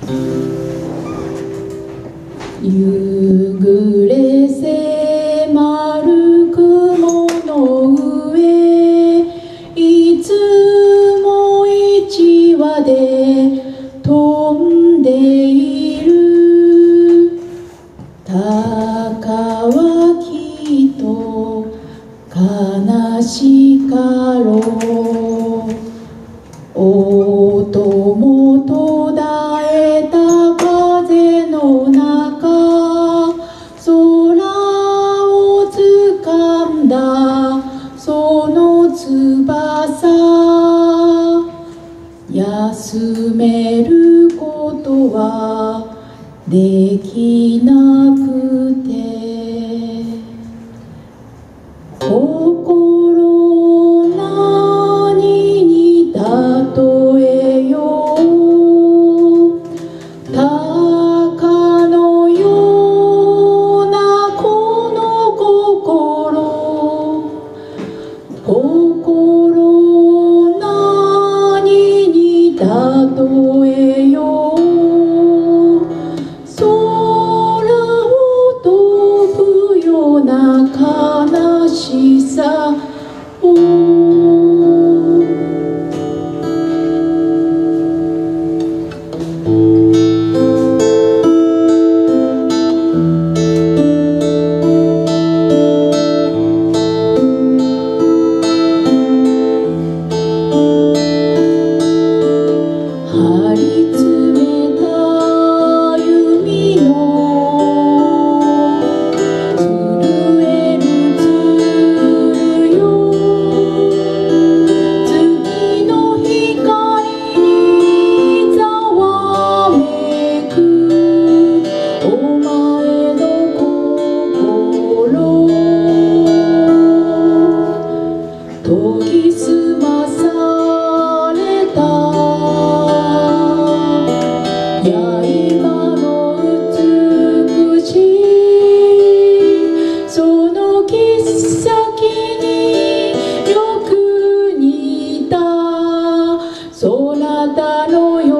夕暮れ迫る雲の上、いつも一羽で飛んでいる。鷹はきっと悲しかろう。音も途絶えた風の中、空をつかんだその翼、休めることはできなくて、心何に例えよう。鷹のようなこの心何に例えよう。空を飛ぶような悲しさを。張り詰めた弓の震える鶴よ、月の光にざわめくお前の心、研ぎ澄まされた刃の美しいその切っ先によく似たそなたのよ